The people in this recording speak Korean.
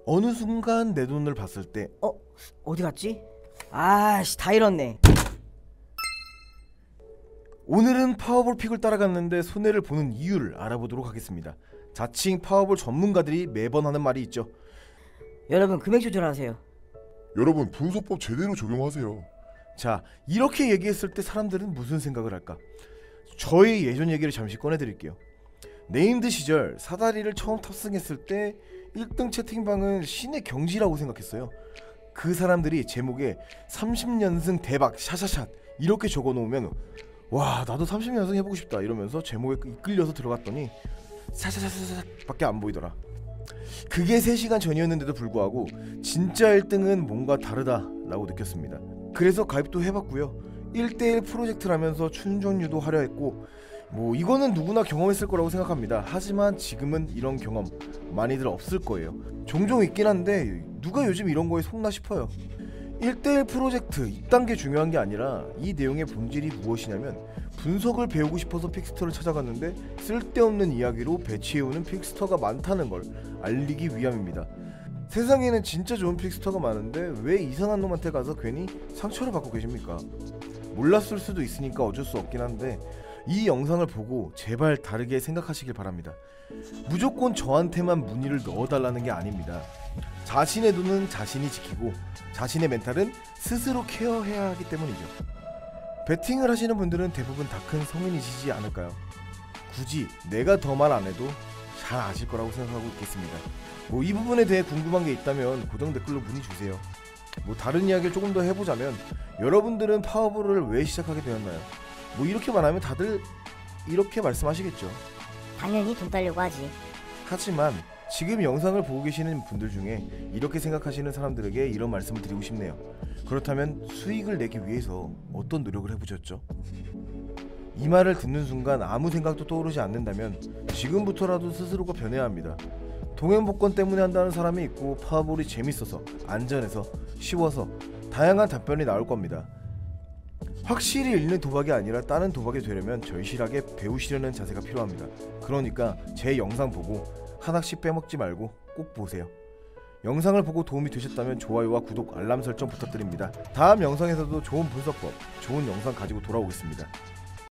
어느 순간 내 돈을 봤을 때 어디 갔지? 아씨, 다 잃었네. 오늘은 파워볼 픽을 따라갔는데 손해를 보는 이유를 알아보도록 하겠습니다. 자칭 파워볼 전문가들이 매번 하는 말이 있죠. 여러분, 금액 조절하세요. 여러분, 분석법 제대로 적용하세요. 자, 이렇게 얘기했을 때 사람들은 무슨 생각을 할까? 저의 예전 얘기를 잠시 꺼내드릴게요. 네임드 시절 사다리를 처음 탑승했을 때 1등 채팅방은 신의 경지라고 생각했어요. 그 사람들이 제목에 30연승 대박 샤샤샷 이렇게 적어놓으면 와, 나도 30연승 해보고 싶다 이러면서 제목에 이끌려서 들어갔더니 샤샤샤샷 밖에 안 보이더라. 그게 3시간 전이었는데도 불구하고 진짜 1등은 뭔가 다르다라고 느꼈습니다. 그래서 가입도 해봤고요. 1대1 프로젝트라면서 충전료도 하려 했고 뭐 이거는 누구나 경험했을 거라고 생각합니다. 하지만 지금은 이런 경험 많이들 없을 거예요. 종종 있긴 한데 누가 요즘 이런 거에 속나 싶어요. 1대1 프로젝트 이딴 게 중요한 게 아니라 이 내용의 본질이 무엇이냐면 분석을 배우고 싶어서 픽스터를 찾아갔는데 쓸데없는 이야기로 배치해오는 픽스터가 많다는 걸 알리기 위함입니다. 세상에는 진짜 좋은 픽스터가 많은데 왜 이상한 놈한테 가서 괜히 상처를 받고 계십니까? 몰랐을 수도 있으니까 어쩔 수 없긴 한데 이 영상을 보고 제발 다르게 생각하시길 바랍니다. 무조건 저한테만 문의를 넣어달라는 게 아닙니다. 자신의 돈은 자신이 지키고 자신의 멘탈은 스스로 케어해야 하기 때문이죠. 베팅을 하시는 분들은 대부분 다 큰 성인이시지 않을까요? 굳이 내가 더 말 안 해도 잘 아실 거라고 생각하고 있겠습니다. 뭐 이 부분에 대해 궁금한 게 있다면 고정 댓글로 문의 주세요. 뭐 다른 이야기를 조금 더 해보자면 여러분들은 파워볼을 왜 시작하게 되었나요? 뭐 이렇게 말하면 다들 이렇게 말씀하시겠죠. 당연히 돈 따려고 하지. 하지만 지금 영상을 보고 계시는 분들 중에 이렇게 생각하시는 사람들에게 이런 말씀을 드리고 싶네요. 그렇다면 수익을 내기 위해서 어떤 노력을 해보셨죠? 이 말을 듣는 순간 아무 생각도 떠오르지 않는다면 지금부터라도 스스로가 변해야 합니다. 동행복권 때문에 한다는 사람이 있고 파워볼이 재밌어서 안전해서 쉬워서 다양한 답변이 나올 겁니다. 확실히 잃는 도박이 아니라 다른 도박이 되려면 절실하게 배우시려는 자세가 필요합니다. 그러니까 제 영상 보고 하나씩 빼먹지 말고 꼭 보세요. 영상을 보고 도움이 되셨다면 좋아요와 구독, 알람 설정 부탁드립니다. 다음 영상에서도 좋은 분석법, 좋은 영상 가지고 돌아오겠습니다.